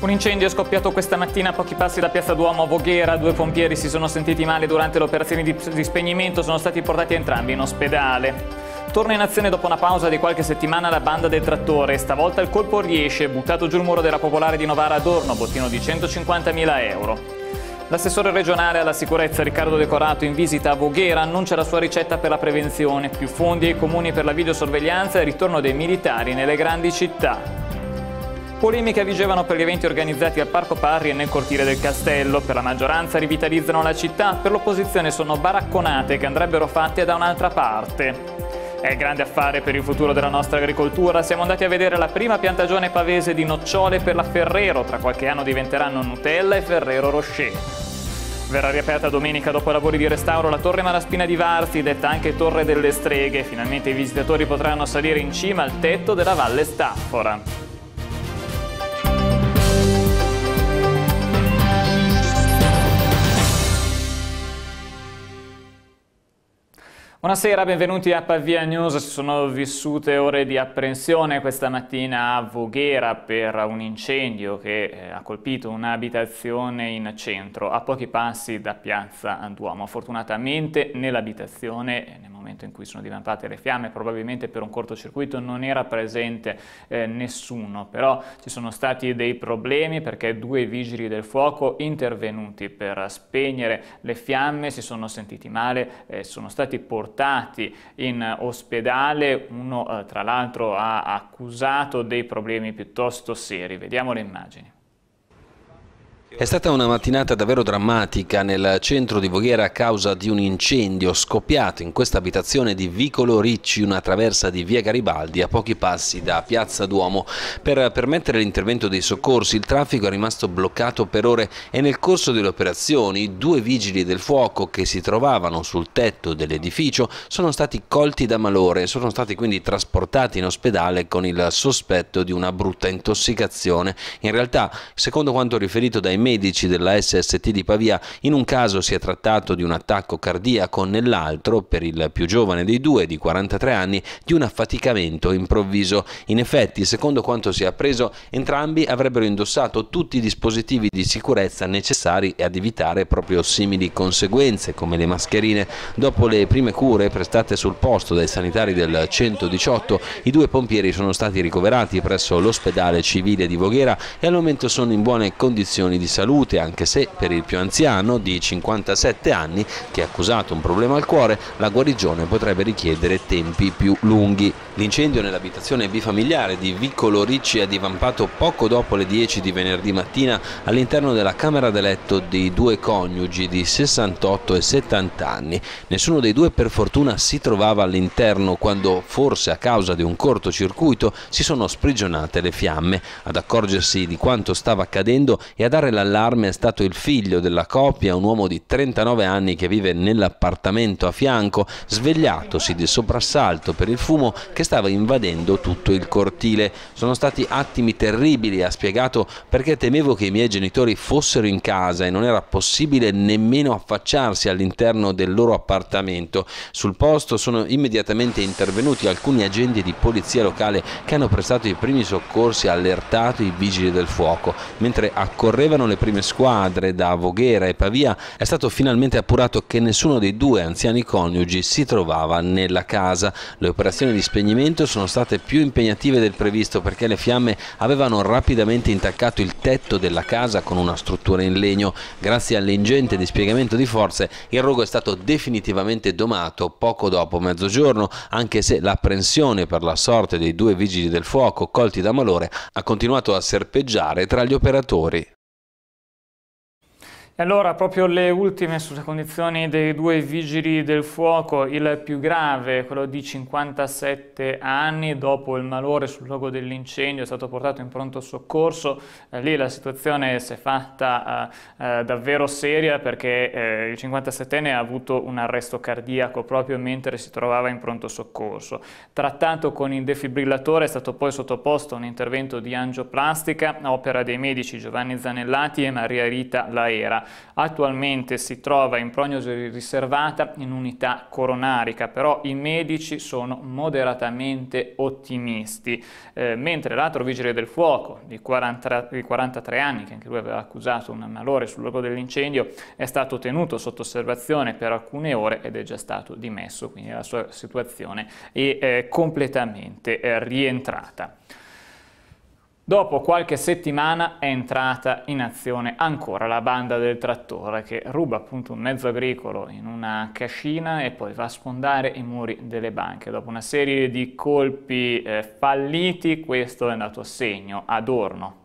Un incendio è scoppiato questa mattina a pochi passi da Piazza Duomo a Voghera. 2 pompieri si sono sentiti male durante le operazioni di spegnimento, sono stati portati entrambi in ospedale. Torna in azione dopo una pausa di qualche settimana la banda del trattore. Stavolta il colpo riesce, buttato giù il muro della Popolare di Novara Adorno, bottino di 150.000 euro. L'assessore regionale alla sicurezza Riccardo Decorato, in visita a Voghera, annuncia la sua ricetta per la prevenzione: più fondi ai comuni per la videosorveglianza e il ritorno dei militari nelle grandi città. Polemiche vigevano per gli eventi organizzati al Parco Parri e nel cortile del Castello. Per la maggioranza rivitalizzano la città, per l'opposizione sono baracconate che andrebbero fatte da un'altra parte. È il grande affare per il futuro della nostra agricoltura. Siamo andati a vedere la prima piantagione pavese di nocciole per la Ferrero. Tra qualche anno diventeranno Nutella e Ferrero Rocher. Verrà riaperta domenica dopo i lavori di restauro la Torre Malaspina di Varzi, detta anche Torre delle Streghe. Finalmente i visitatori potranno salire in cima al tetto della Valle Staffora. Buonasera, benvenuti a Pavia News. Si sono vissute ore di apprensione questa mattina a Voghera per un incendio che ha colpito un'abitazione in centro, a pochi passi da Piazza Duomo. Fortunatamente nell'abitazione, nel momento in cui sono divampate le fiamme, probabilmente per un cortocircuito non era presente nessuno, però ci sono stati dei problemi perché 2 vigili del fuoco intervenuti per spegnere le fiamme si sono sentiti male, sono stati portati in ospedale. Uno tra l'altro ha accusato dei problemi piuttosto seri. Vediamo le immagini. È stata una mattinata davvero drammatica nel centro di Voghera a causa di un incendio scoppiato in questa abitazione di Vicolo Ricci, una traversa di via Garibaldi a pochi passi da Piazza Duomo. Per permettere l'intervento dei soccorsi il traffico è rimasto bloccato per ore e nel corso delle operazioni 2 vigili del fuoco che si trovavano sul tetto dell'edificio sono stati colti da malore e sono stati quindi trasportati in ospedale con il sospetto di una brutta intossicazione. In realtà, secondo quanto riferito dai medici della SST di Pavia, in un caso si è trattato di un attacco cardiaco, nell'altro, per il più giovane dei 2, di 43 anni, di un affaticamento improvviso. In effetti, secondo quanto si è appreso, entrambi avrebbero indossato tutti i dispositivi di sicurezza necessari ad evitare proprio simili conseguenze, come le mascherine. Dopo le prime cure prestate sul posto dai sanitari del 118, i 2 pompieri sono stati ricoverati presso l'ospedale civile di Voghera e al momento sono in buone condizioni di salute, anche se per il più anziano di 57 anni che ha accusato un problema al cuore la guarigione potrebbe richiedere tempi più lunghi. L'incendio nell'abitazione bifamiliare di Vicolo Ricci è divampato poco dopo le 10 di venerdì mattina all'interno della camera da letto dei 2 coniugi di 68 e 70 anni. Nessuno dei 2 per fortuna si trovava all'interno quando, forse a causa di un cortocircuito, si sono sprigionate le fiamme. Ad accorgersi di quanto stava accadendo e a dare l'allarme è stato il figlio della coppia, un uomo di 39 anni che vive nell'appartamento a fianco, svegliatosi di soprassalto per il fumo che stava invadendo tutto il cortile. Sono stati attimi terribili, ha spiegato, perché temevo che i miei genitori fossero in casa e non era possibile nemmeno affacciarsi all'interno del loro appartamento. Sul posto sono immediatamente intervenuti alcuni agenti di polizia locale che hanno prestato i primi soccorsi e allertato i vigili del fuoco. Mentre accorrevano le prime squadre da Voghera e Pavia, è stato finalmente appurato che nessuno dei 2 anziani coniugi si trovava nella casa. Le operazioni di spegnimento sono state più impegnative del previsto perché le fiamme avevano rapidamente intaccato il tetto della casa con una struttura in legno. Grazie all'ingente dispiegamento di forze, il rogo è stato definitivamente domato poco dopo mezzogiorno, anche se l'apprensione per la sorte dei 2 vigili del fuoco colti da malore ha continuato a serpeggiare tra gli operatori. E allora, proprio le ultime sulle condizioni dei 2 vigili del fuoco, il più grave, quello di 57 anni, dopo il malore sul luogo dell'incendio è stato portato in pronto soccorso. Lì la situazione si è fatta davvero seria perché il 57enne ha avuto un arresto cardiaco proprio mentre si trovava in pronto soccorso. Trattato con il defibrillatore, è stato poi sottoposto a un intervento di angioplastica a opera dei medici Giovanni Zanellati e Maria Rita Laera. Attualmente si trova in prognosi riservata in unità coronarica, però i medici sono moderatamente ottimisti, mentre l'altro vigile del fuoco di 43 anni, che anche lui aveva accusato un malore sul luogo dell'incendio, è stato tenuto sotto osservazione per alcune ore ed è già stato dimesso, quindi la sua situazione è completamente rientrata. Dopo qualche settimana è entrata in azione ancora la banda del trattore, che ruba appunto un mezzo agricolo in una cascina e poi va a sfondare i muri delle banche. Dopo una serie di colpi falliti, questo è andato a segno ad Orno.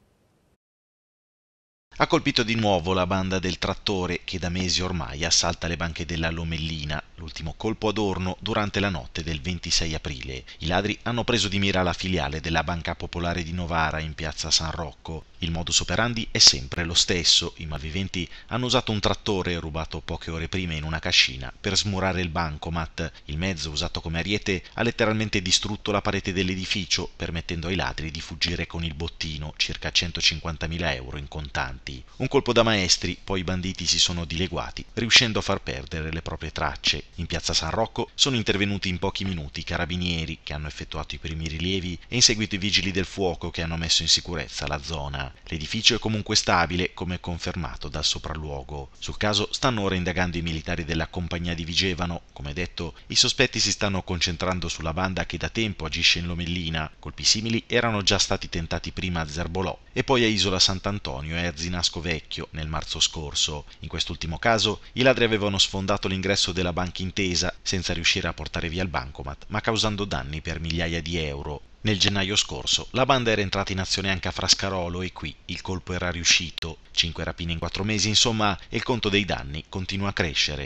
Ha colpito di nuovo la banda del trattore che da mesi ormai assalta le banche della Lomellina, l'ultimo colpo ad Orno durante la notte del 26 aprile. I ladri hanno preso di mira la filiale della Banca Popolare di Novara in piazza San Rocco. Il modus operandi è sempre lo stesso, i malviventi hanno usato un trattore rubato poche ore prima in una cascina per smurare il bancomat. Il mezzo usato come ariete ha letteralmente distrutto la parete dell'edificio, permettendo ai ladri di fuggire con il bottino, circa 150.000 euro in contanti. Un colpo da maestri, poi i banditi si sono dileguati, riuscendo a far perdere le proprie tracce. In piazza San Rocco sono intervenuti in pochi minuti i carabinieri, che hanno effettuato i primi rilievi, e in seguito i vigili del fuoco, che hanno messo in sicurezza la zona. L'edificio è comunque stabile, come confermato dal sopralluogo. Sul caso stanno ora indagando i militari della compagnia di Vigevano. Come detto, i sospetti si stanno concentrando sulla banda che da tempo agisce in Lomellina. Colpi simili erano già stati tentati prima a Zerbolò e poi a Isola Sant'Antonio e a Zinasco Vecchio nel marzo scorso. In quest'ultimo caso i ladri avevano sfondato l'ingresso della Banca Intesa senza riuscire a portare via il bancomat, ma causando danni per migliaia di euro. Nel gennaio scorso la banda era entrata in azione anche a Frascarolo e qui il colpo era riuscito. 5 rapine in 4 mesi, insomma, e il conto dei danni continua a crescere.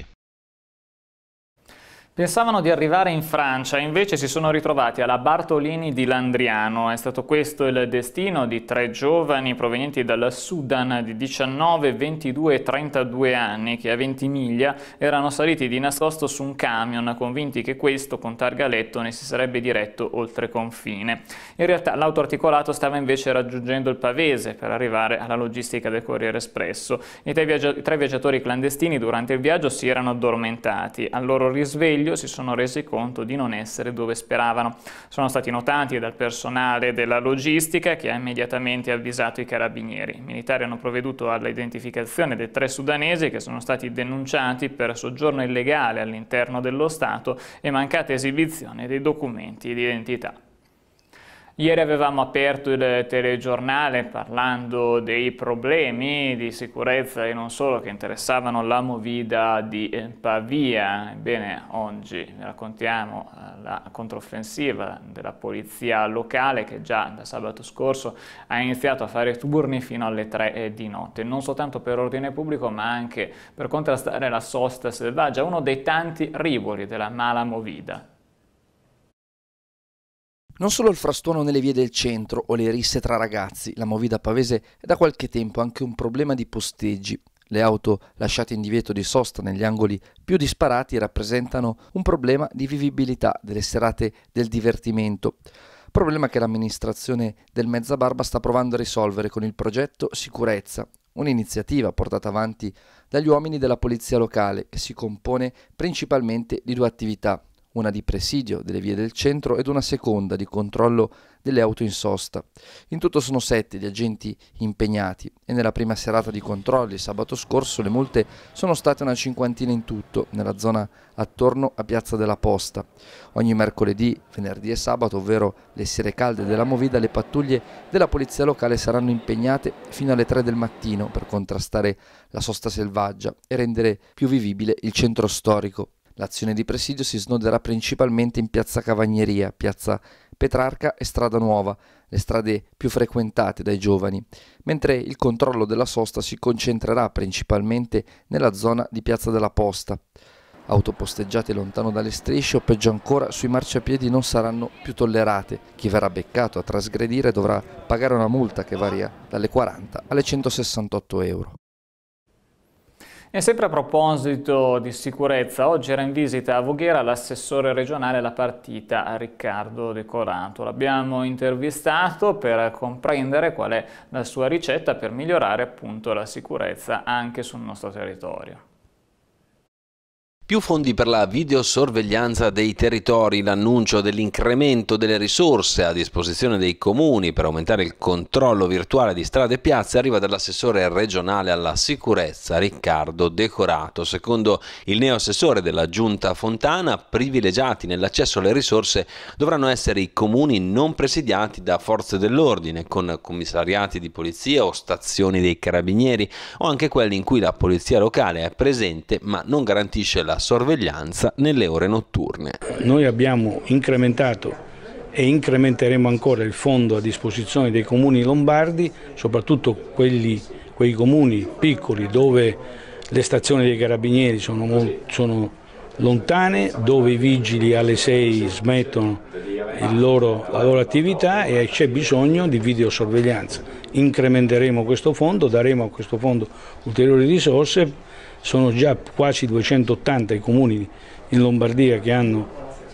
Pensavano di arrivare in Francia, invece si sono ritrovati alla Bartolini di Landriano. È stato questo il destino di 3 giovani provenienti dal Sudan di 19, 22 e 32 anni che a Ventimiglia erano saliti di nascosto su un camion, convinti che questo con targa lettone si sarebbe diretto oltre confine. In realtà l'autoarticolato stava invece raggiungendo il Pavese per arrivare alla logistica del Corriere Espresso. I 3 viaggiatori clandestini durante il viaggio si erano addormentati. Al loro risveglio si sono resi conto di non essere dove speravano. Sono stati notati dal personale della logistica, che ha immediatamente avvisato i carabinieri. I militari hanno provveduto alla identificazione dei 3 sudanesi che sono stati denunciati per soggiorno illegale all'interno dello Stato e mancata esibizione dei documenti di identità. Ieri avevamo aperto il telegiornale parlando dei problemi di sicurezza e non solo che interessavano la movida di Pavia. Ebbene, oggi vi raccontiamo la controffensiva della polizia locale che già da sabato scorso ha iniziato a fare turni fino alle 3 di notte, non soltanto per ordine pubblico ma anche per contrastare la sosta selvaggia, uno dei tanti rivoli della mala movida. Non solo il frastuono nelle vie del centro o le risse tra ragazzi, la movida pavese è da qualche tempo anche un problema di posteggi. Le auto lasciate in divieto di sosta negli angoli più disparati rappresentano un problema di vivibilità delle serate del divertimento. Problema che l'amministrazione del Mezzabarba sta provando a risolvere con il progetto Sicurezza, un'iniziativa portata avanti dagli uomini della polizia locale che si compone principalmente di 2 attività. Una di presidio delle vie del centro ed una seconda di controllo delle auto in sosta. In tutto sono 7 gli agenti impegnati e nella prima serata di controlli sabato scorso le multe sono state una 50ina in tutto nella zona attorno a Piazza della Posta. Ogni mercoledì, venerdì e sabato, ovvero le sere calde della movida, le pattuglie della polizia locale saranno impegnate fino alle 3 del mattino per contrastare la sosta selvaggia e rendere più vivibile il centro storico. L'azione di presidio si snoderà principalmente in Piazza Cavagneria, Piazza Petrarca e Strada Nuova, le strade più frequentate dai giovani, mentre il controllo della sosta si concentrerà principalmente nella zona di Piazza della Posta. Auto posteggiate lontano dalle strisce o peggio ancora sui marciapiedi non saranno più tollerate. Chi verrà beccato a trasgredire dovrà pagare una multa che varia dalle 40 alle 168 euro. E sempre a proposito di sicurezza, oggi era in visita a Voghera l'assessore regionale alla partita Riccardo Decorato. L'abbiamo intervistato per comprendere qual è la sua ricetta per migliorare appunto la sicurezza anche sul nostro territorio. Più fondi per la videosorveglianza dei territori, l'annuncio dell'incremento delle risorse a disposizione dei comuni per aumentare il controllo virtuale di strade e piazze arriva dall'assessore regionale alla sicurezza Riccardo Decorato. Secondo il neoassessore della Giunta Fontana, privilegiati nell'accesso alle risorse dovranno essere i comuni non presidiati da forze dell'ordine, con commissariati di polizia o stazioni dei carabinieri, o anche quelli in cui la polizia locale è presente ma non garantisce la sorveglianza nelle ore notturne. Noi abbiamo incrementato e incrementeremo ancora il fondo a disposizione dei comuni lombardi, soprattutto quei comuni piccoli dove le stazioni dei carabinieri sono lontane, dove i vigili alle 6 smettono la loro attività e c'è bisogno di videosorveglianza. Incrementeremo questo fondo, daremo a questo fondo ulteriori risorse. Sono già quasi 280 i comuni in Lombardia che hanno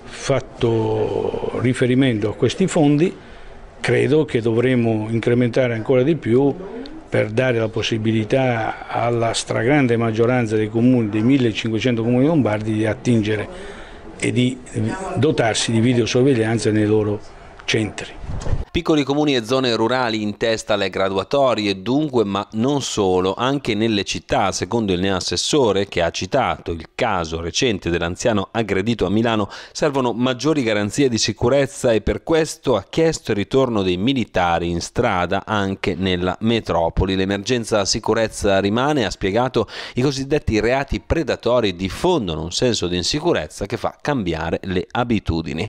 fatto riferimento a questi fondi. Credo che dovremo incrementare ancora di più per dare la possibilità alla stragrande maggioranza dei comuni, dei 1500 comuni lombardi, di attingere e di dotarsi di videosorveglianza nei loro centri. Piccoli comuni e zone rurali in testa alle graduatorie, dunque, ma non solo, anche nelle città, secondo il neoassessore che ha citato il caso recente dell'anziano aggredito a Milano, servono maggiori garanzie di sicurezza e per questo ha chiesto il ritorno dei militari in strada anche nella metropoli. L'emergenza sicurezza rimane, ha spiegato, i cosiddetti reati predatori diffondono un senso di insicurezza che fa cambiare le abitudini.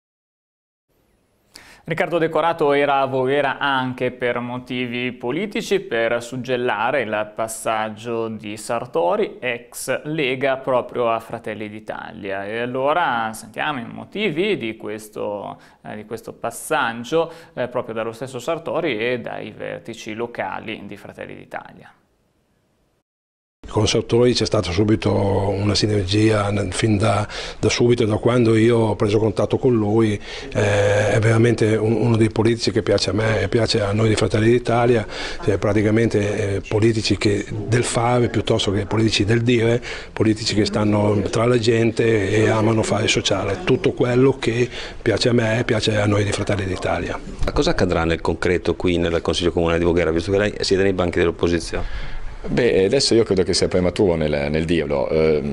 Riccardo Decorato era a Voghera anche per motivi politici, per suggellare il passaggio di Sartori, ex Lega, proprio a Fratelli d'Italia. E allora sentiamo i motivi di questo passaggio proprio dallo stesso Sartori e dai vertici locali di Fratelli d'Italia. Con Sartori c'è stata subito una sinergia fin da subito, da quando io ho preso contatto con lui. È veramente uno dei politici che piace a me e piace a noi di Fratelli d'Italia, praticamente politici del fare piuttosto che politici del dire, politici che stanno tra la gente e amano fare sociale, tutto quello che piace a me e piace a noi di Fratelli d'Italia. Cosa accadrà nel concreto qui nel Consiglio Comunale di Voghera, visto che lei siede nei banchi dell'opposizione? Beh, adesso io credo che sia prematuro nel dirlo.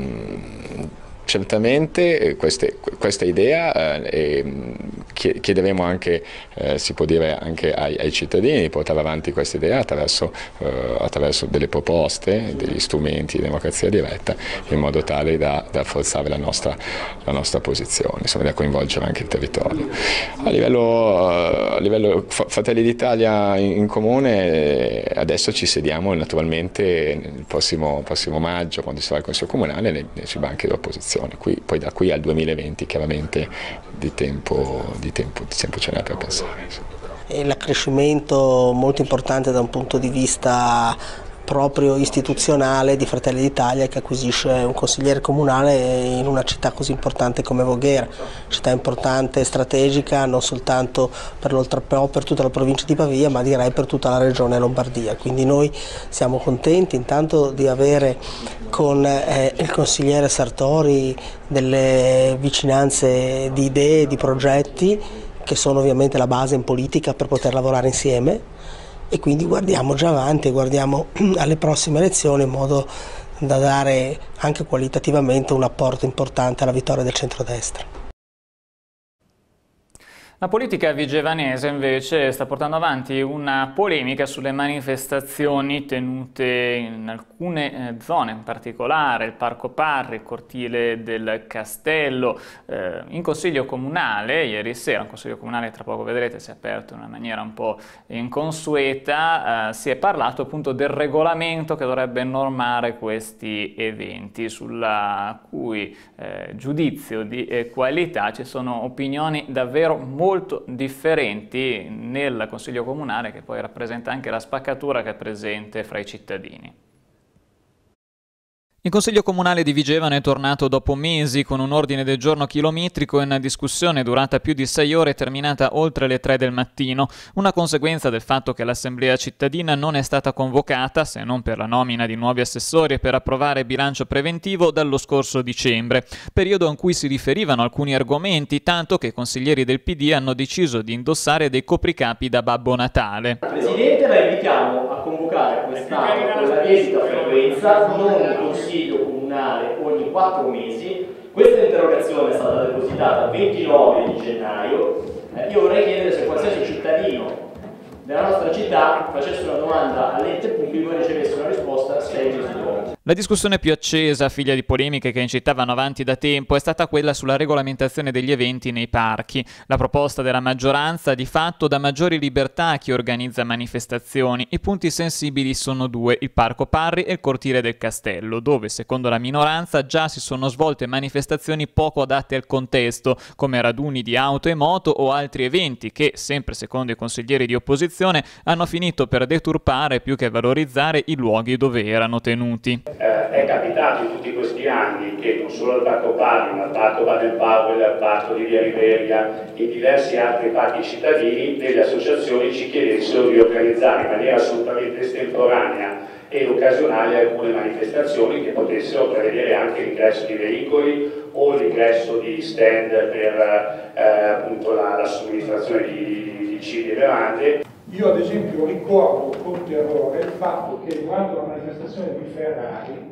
Certamente questa idea chiederemo anche, si può dire anche ai cittadini, di portare avanti questa idea attraverso delle proposte, degli strumenti di democrazia diretta, in modo tale da rafforzare la nostra posizione, insomma, da coinvolgere anche il territorio. A livello Fratelli d'Italia in comune, adesso ci sediamo naturalmente il prossimo maggio, quando sarà il Consiglio Comunale, sui banchi dell'opposizione. Poi da qui al 2020 chiaramente di tempo ce n'è per pensare. L'accrescimento molto importante da un punto di vista proprio istituzionale di Fratelli d'Italia, che acquisisce un consigliere comunale in una città così importante come Voghera, città importante e strategica non soltanto per l'Oltrepò, per tutta la provincia di Pavia, ma direi per tutta la regione Lombardia. Quindi noi siamo contenti intanto di avere con il consigliere Sartori delle vicinanze di idee, di progetti che sono ovviamente la base in politica per poter lavorare insieme. E quindi guardiamo già avanti e guardiamo alle prossime elezioni in modo da dare anche qualitativamente un apporto importante alla vittoria del centrodestra. La politica vigevanese invece sta portando avanti una polemica sulle manifestazioni tenute in alcune zone, in particolare il Parco Parri, il cortile del Castello. In Consiglio Comunale, ieri sera, il Consiglio Comunale tra poco vedrete si è aperto in una maniera un po' inconsueta, si è parlato appunto del regolamento che dovrebbe normare questi eventi, sulla cui giudizio di qualità ci sono opinioni davvero molto differenti nel Consiglio Comunale, che poi rappresenta anche la spaccatura che è presente fra i cittadini. Il Consiglio Comunale di Vigevano è tornato dopo mesi con un ordine del giorno chilometrico e una discussione durata più di 6 ore terminata oltre le 3 del mattino, una conseguenza del fatto che l'Assemblea cittadina non è stata convocata, se non per la nomina di nuovi assessori e per approvare bilancio preventivo, dallo scorso dicembre, periodo in cui si riferivano alcuni argomenti, tanto che i consiglieri del PD hanno deciso di indossare dei copricapi da Babbo Natale. Presidente, la invitiamo a convocare quest'anno con la debita frequenza, non un consiglio comunale ogni 4 mesi. Questa interrogazione è stata depositata il 29 di gennaio. Io vorrei chiedere se qualsiasi cittadino della nostra città facesse una domanda all'ente pubblico e ricevesse una risposta 6 mesi dopo. La discussione più accesa, figlia di polemiche che incitavano avanti da tempo, è stata quella sulla regolamentazione degli eventi nei parchi. La proposta della maggioranza di fatto dà maggiori libertà a chi organizza manifestazioni. I punti sensibili sono 2, il Parco Parri e il cortile del Castello, dove secondo la minoranza già si sono svolte manifestazioni poco adatte al contesto, come raduni di auto e moto o altri eventi che, sempre secondo i consiglieri di opposizione, hanno finito per deturpare più che valorizzare i luoghi dove erano tenuti. È capitato in tutti questi anni che non solo al Parco Parri, ma al Parco Baden Powell, al Parco di Via Riveria e diversi altri parchi cittadini, delle associazioni ci chiedessero di organizzare in maniera assolutamente estemporanea e occasionale alcune manifestazioni che potessero prevedere anche l'ingresso di veicoli o l'ingresso di stand per appunto la somministrazione di cibi e bevande. Io ad esempio ricordo con terrore il fatto che durante la manifestazione di Ferrari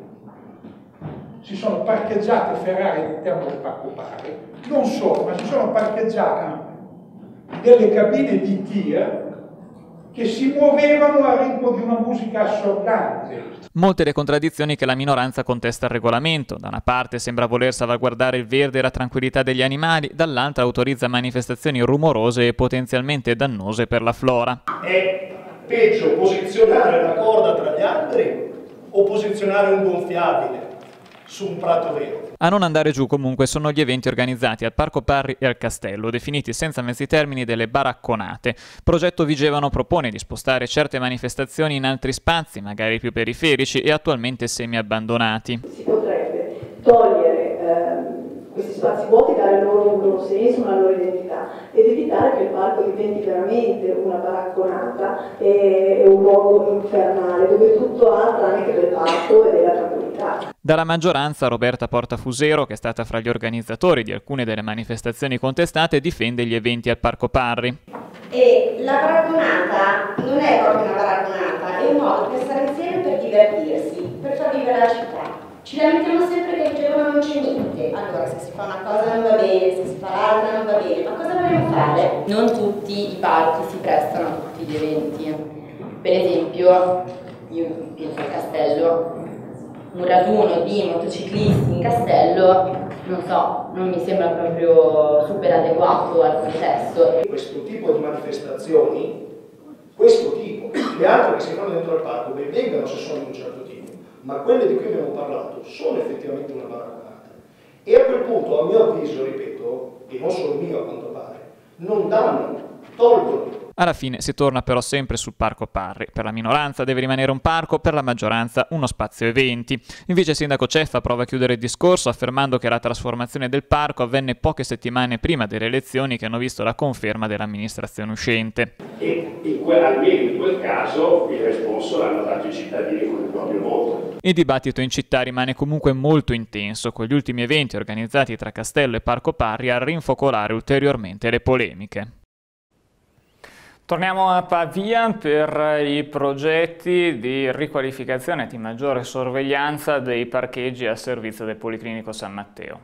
si sono parcheggiate Ferrari all'interno del Parco Parri, non solo, ma si sono parcheggiate delle cabine di tir che si muovevano al ritmo di una musica assordante. Molte le contraddizioni che la minoranza contesta al regolamento. Da una parte sembra voler salvaguardare il verde e la tranquillità degli animali, dall'altra autorizza manifestazioni rumorose e potenzialmente dannose per la flora. È peggio posizionare la corda tra gli alberi o posizionare un gonfiabile su un prato vero? A non andare giù comunque sono gli eventi organizzati al Parco Parri e al Castello, definiti senza mezzi termini delle baracconate. Progetto Vigevano propone di spostare certe manifestazioni in altri spazi, magari più periferici e attualmente semi-abbandonati. Si potrebbe togliere questi spazi vuoti, dare loro un loro senso, una loro identità ed evitare che il parco diventi veramente una baracconata e un luogo infernale dove tutto ha tranne che del parco e della tranquillità. Dalla maggioranza Roberta Portafusero, che è stata fra gli organizzatori di alcune delle manifestazioni contestate, difende gli eventi al Parco Parri. E la baracconata non è proprio una baracconata, è un modo per stare insieme, per divertirsi, per far vivere la città. Ci lamentiamo sempre che a Vigevano non c'è niente. Allora, se si fa una cosa non va bene, se si fa l'altra non va bene, ma cosa vogliamo fare? Non tutti i parchi si prestano a tutti gli eventi. Per esempio, io penso al Castello, un raduno di motociclisti in Castello, non so, non mi sembra proprio super adeguato al contesto. Questo tipo di manifestazioni, le altre che si fanno dentro al parco, ben vengano se sono di un certo tipo, ma quelle di cui abbiamo parlato sono effettivamente una baracconata. E a quel punto, a mio avviso, ripeto, e non solo mio a quanto pare, non danno, tolgono. Alla fine si torna però sempre sul Parco Parri. Per la minoranza deve rimanere un parco, per la maggioranza uno spazio eventi. Il vice sindaco Ceffa prova a chiudere il discorso affermando che la trasformazione del parco avvenne poche settimane prima delle elezioni che hanno visto la conferma dell'amministrazione uscente. E almeno in quel caso il responso l'hanno dato i cittadini con il proprio voto. Il dibattito in città rimane comunque molto intenso, con gli ultimi eventi organizzati tra Castello e Parco Parri a rinfocolare ulteriormente le polemiche. Torniamo a Pavia per i progetti di riqualificazione e di maggiore sorveglianza dei parcheggi a servizio del Policlinico San Matteo.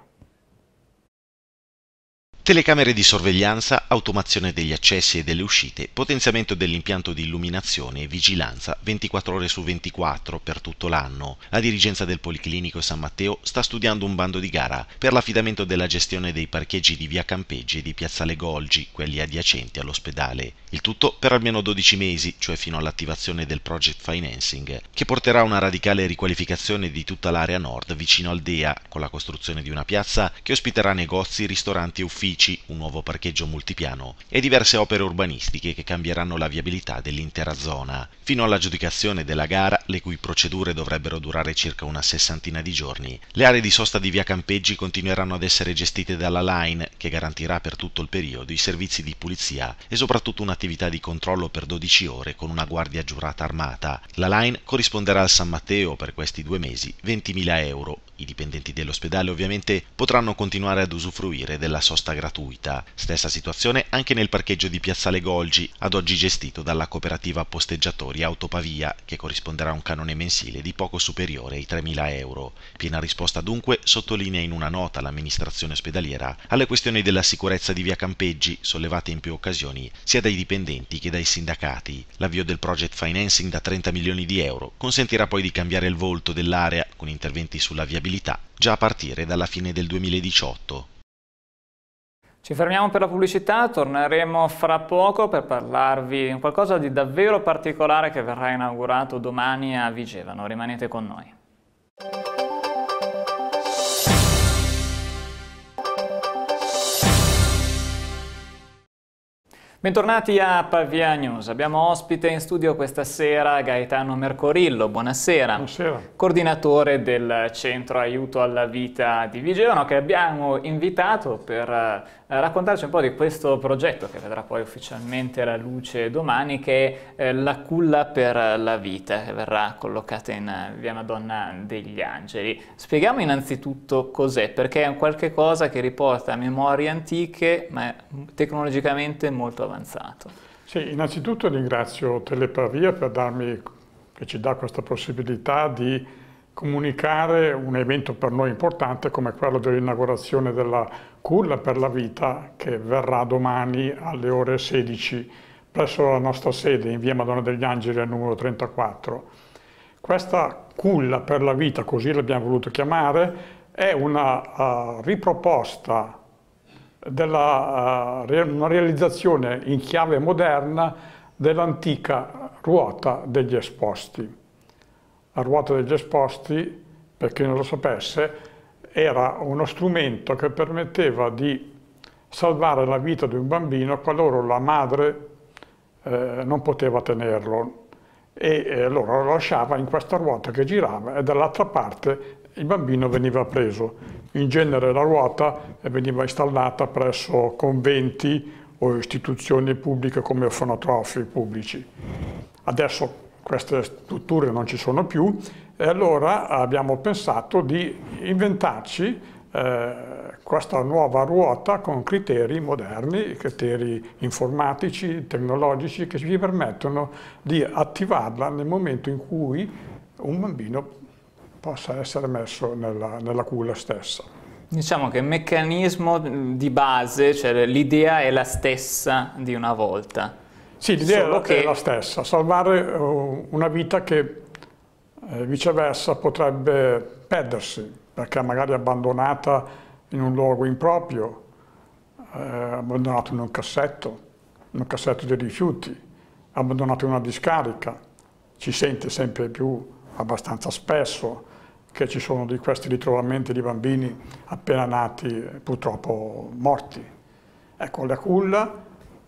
Telecamere di sorveglianza, automazione degli accessi e delle uscite, potenziamento dell'impianto di illuminazione e vigilanza 24 ore su 24 per tutto l'anno. La dirigenza del Policlinico San Matteo sta studiando un bando di gara per l'affidamento della gestione dei parcheggi di via Campeggi e di piazzale Golgi, quelli adiacenti all'ospedale. Il tutto per almeno 12 mesi, cioè fino all'attivazione del project financing, che porterà a una radicale riqualificazione di tutta l'area nord vicino al DEA, con la costruzione di una piazza che ospiterà negozi, ristoranti e uffici, edifici, un nuovo parcheggio multipiano e diverse opere urbanistiche che cambieranno la viabilità dell'intera zona. Fino all'aggiudicazione della gara, le cui procedure dovrebbero durare circa una sessantina di giorni, le aree di sosta di via Campeggi continueranno ad essere gestite dalla Line, che garantirà per tutto il periodo i servizi di pulizia e soprattutto un'attività di controllo per 12 ore con una guardia giurata armata. La Line corrisponderà al San Matteo per questi 2 mesi 20.000 euro. I dipendenti dell'ospedale ovviamente potranno continuare ad usufruire della sosta gratuita. Stessa situazione anche nel parcheggio di Piazzale Golgi, ad oggi gestito dalla cooperativa posteggiatori Autopavia, che corrisponderà a un canone mensile di poco superiore ai 3.000 euro. Piena risposta dunque, sottolinea in una nota l'amministrazione ospedaliera, alle questioni della sicurezza di via Campeggi, sollevate in più occasioni sia dai dipendenti che dai sindacati. L'avvio del project financing da 30 milioni di euro consentirà poi di cambiare il volto dell'area con interventi sulla viabilità già a partire dalla fine del 2018. Ci fermiamo per la pubblicità, torneremo fra poco per parlarvi di qualcosa di davvero particolare che verrà inaugurato domani a Vigevano. Rimanete con noi. Bentornati a Pavia News. Abbiamo ospite in studio questa sera Gaetano Mercorillo. Buonasera. Buonasera. Coordinatore del Centro Aiuto alla Vita di Vigevano, che abbiamo invitato per raccontarci un po' di questo progetto che vedrà poi ufficialmente la luce domani, che è la Culla per la Vita, che verrà collocata in via Madonna degli Angeli. Spieghiamo innanzitutto cos'è, perché è un qualche cosa che riporta a memorie antiche, ma è tecnologicamente molto avanzato. Sì, innanzitutto ringrazio Telepavia che ci dà questa possibilità di comunicare un evento per noi importante come quello dell'inaugurazione della Culla per la Vita, che verrà domani alle ore 16 presso la nostra sede in via Madonna degli Angeli al numero 34. Questa Culla per la Vita, così l'abbiamo voluto chiamare, è una riproposta una realizzazione in chiave moderna dell'antica ruota degli esposti. La ruota degli esposti, per chi non lo sapesse, era uno strumento che permetteva di salvare la vita di un bambino qualora la madre non poteva tenerlo, e allora lo lasciava in questa ruota che girava e dall'altra parte il bambino veniva preso. In genere la ruota veniva installata presso conventi o istituzioni pubbliche come orfanotrofi pubblici. Adesso queste strutture non ci sono più e allora abbiamo pensato di inventarci questa nuova ruota con criteri moderni, criteri informatici, tecnologici, che ci permettono di attivarla nel momento in cui un bambino possa essere messo nella culla stessa. Diciamo che il meccanismo di base, cioè l'idea è la stessa di una volta. Sì, l'idea è la stessa, salvare una vita che viceversa potrebbe perdersi, perché magari abbandonata in un luogo improprio, abbandonato in un cassetto di rifiuti, abbandonato in una discarica. Ci sente sempre più, abbastanza spesso, che ci sono di questi ritrovamenti di bambini appena nati, purtroppo morti. Ecco, la culla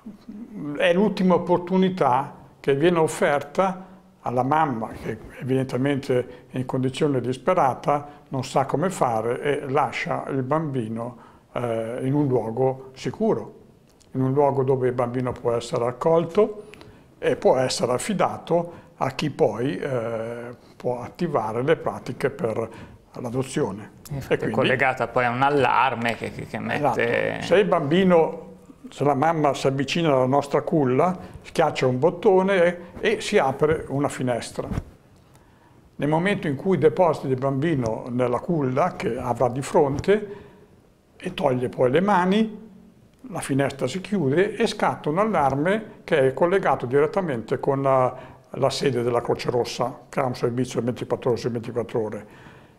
è l'ultima opportunità che viene offerta alla mamma, che evidentemente è in condizione disperata, non sa come fare e lascia il bambino in un luogo sicuro, in un luogo dove il bambino può essere accolto e può essere affidato a chi poi può attivare le pratiche per l'adozione. È collegata poi a un allarme che mette... Esatto. Se la mamma si avvicina alla nostra culla, schiaccia un bottone e si apre una finestra. Nel momento in cui deposita il bambino nella culla che avrà di fronte e toglie poi le mani, la finestra si chiude e scatta un allarme che è collegato direttamente con la sede della Croce Rossa, che ha un servizio 24 ore su 24 ore.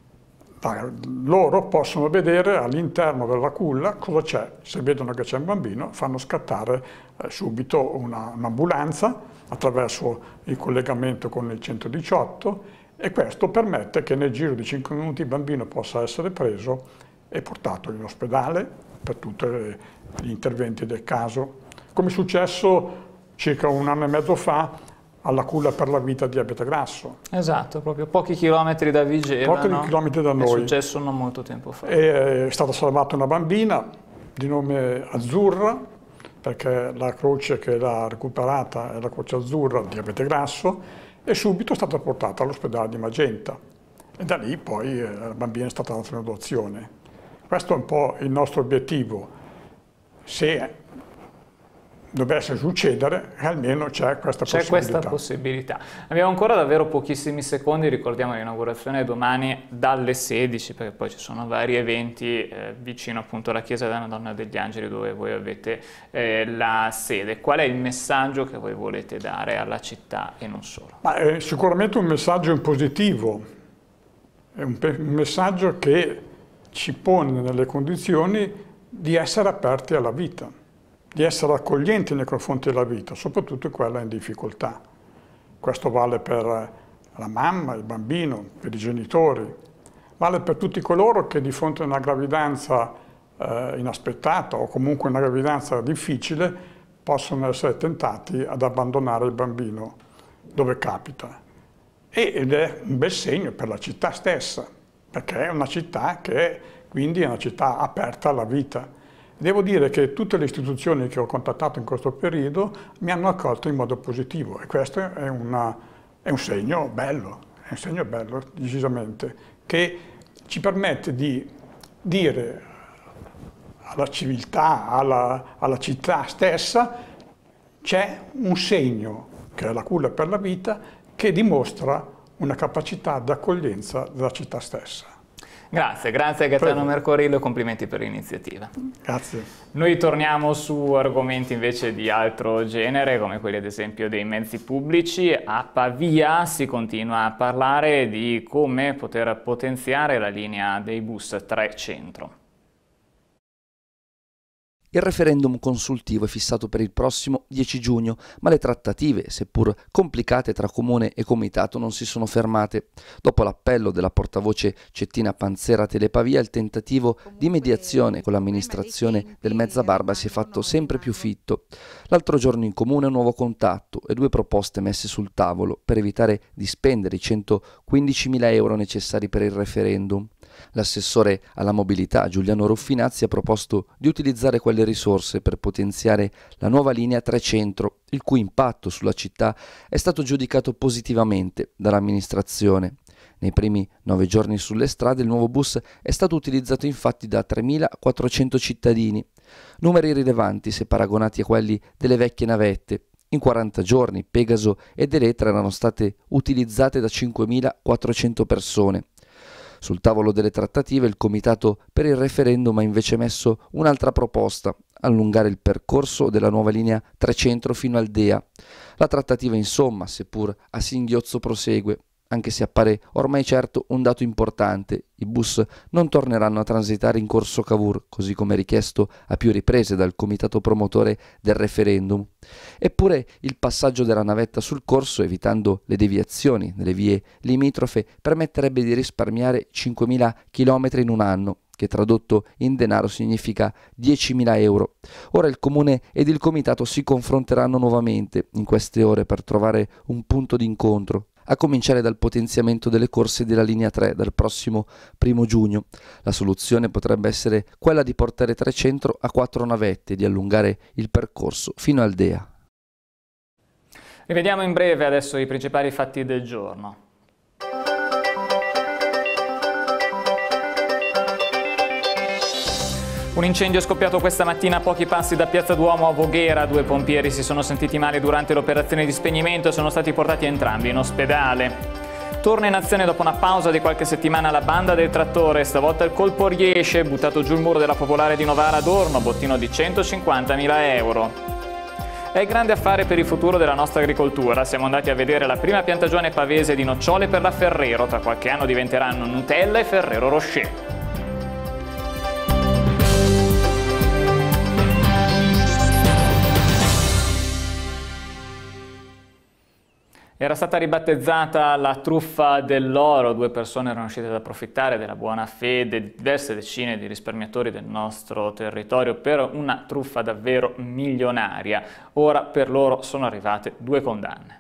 Loro possono vedere all'interno della culla cosa c'è. Se vedono che c'è un bambino, fanno scattare subito un'ambulanza attraverso il collegamento con il 118 e questo permette che nel giro di 5 minuti il bambino possa essere preso e portato in ospedale per tutti gli interventi del caso, come è successo circa 1 anno e mezzo fa alla culla per la vita di Abete Grasso. Esatto, proprio pochi chilometri da Vigeva, pochi chilometri da noi. È successo non molto tempo fa. È stata salvata una bambina di nome Azzurra, perché la croce che l'ha recuperata è la croce azzurra di Abete Grasso, e subito è stata portata all'ospedale di Magenta. E da lì poi la bambina è stata data in adozione. Questo è un po' il nostro obiettivo. Se dovesse succedere, almeno c'è questa possibilità. C'è questa possibilità. Abbiamo ancora davvero pochissimi secondi, ricordiamo l'inaugurazione domani dalle 16, perché poi ci sono vari eventi vicino appunto alla Chiesa della Madonna degli Angeli, dove voi avete la sede. Qual è il messaggio che voi volete dare alla città e non solo? È sicuramente un messaggio in positivo, è un messaggio che ci pone nelle condizioni di essere aperti alla vita, di essere accoglienti nei confronti della vita, soprattutto quella in difficoltà. Questo vale per la mamma, il bambino, per i genitori, vale per tutti coloro che di fronte a una gravidanza inaspettata o comunque una gravidanza difficile possono essere tentati ad abbandonare il bambino dove capita. Ed è un bel segno per la città stessa, perché è una città che quindi è una città aperta alla vita. Devo dire che tutte le istituzioni che ho contattato in questo periodo mi hanno accolto in modo positivo, e questo è un segno bello, decisamente, che ci permette di dire alla civiltà, alla città stessa, c'è un segno, che è la culla per la vita, che dimostra una capacità d'accoglienza della città stessa. Grazie Gaetano Mercorillo e complimenti per l'iniziativa. Grazie. Noi torniamo su argomenti invece di altro genere, come quelli ad esempio dei mezzi pubblici. A Pavia si continua a parlare di come poter potenziare la linea dei bus 3 Centro. Il referendum consultivo è fissato per il prossimo 10 giugno, ma le trattative, seppur complicate tra comune e comitato, non si sono fermate. Dopo l'appello della portavoce Cettina Panzera Telepavia, il tentativo di mediazione con l'amministrazione del Mezzabarba si è fatto sempre più fitto. L'altro giorno in comune un nuovo contatto e 2 proposte messe sul tavolo per evitare di spendere i 115.000 euro necessari per il referendum. L'assessore alla mobilità Giuliano Ruffinazzi ha proposto di utilizzare quelle risorse per potenziare la nuova linea 3 Centro, il cui impatto sulla città è stato giudicato positivamente dall'amministrazione. Nei primi 9 giorni sulle strade il nuovo bus è stato utilizzato infatti da 3.400 cittadini, numeri rilevanti se paragonati a quelli delle vecchie navette. In 40 giorni Pegaso ed Elettra erano state utilizzate da 5.400 persone. Sul tavolo delle trattative il Comitato per il referendum ha invece messo un'altra proposta: allungare il percorso della nuova linea 3 Centro fino al Dea. La trattativa insomma, seppur a singhiozzo, prosegue, anche se appare ormai certo un dato importante: i bus non torneranno a transitare in corso Cavour, così come richiesto a più riprese dal comitato promotore del referendum. Eppure il passaggio della navetta sul corso, evitando le deviazioni nelle vie limitrofe, permetterebbe di risparmiare 5.000 chilometri in un anno, che tradotto in denaro significa 10.000 euro. Ora il comune ed il comitato si confronteranno nuovamente in queste ore per trovare un punto d'incontro, a cominciare dal potenziamento delle corse della linea 3 dal prossimo 1 giugno. La soluzione potrebbe essere quella di portare 3 Centro a 4 navette e di allungare il percorso fino al Dea. Rivediamo in breve adesso i principali fatti del giorno. Un incendio è scoppiato questa mattina a pochi passi da Piazza Duomo a Voghera. 2 pompieri si sono sentiti male durante l'operazione di spegnimento e sono stati portati entrambi in ospedale. Torna in azione dopo una pausa di qualche settimana la banda del trattore. Stavolta il colpo riesce, buttato giù il muro della Popolare di Novara Adorno, bottino di 150.000 euro. È il grande affare per il futuro della nostra agricoltura. Siamo andati a vedere la prima piantagione pavese di nocciole per la Ferrero. Tra qualche anno diventeranno Nutella e Ferrero Rocher. Era stata ribattezzata la truffa dell'oro, 2 persone erano riuscite ad approfittare della buona fede di diverse decine di risparmiatori del nostro territorio per una truffa davvero milionaria. Ora per loro sono arrivate 2 condanne.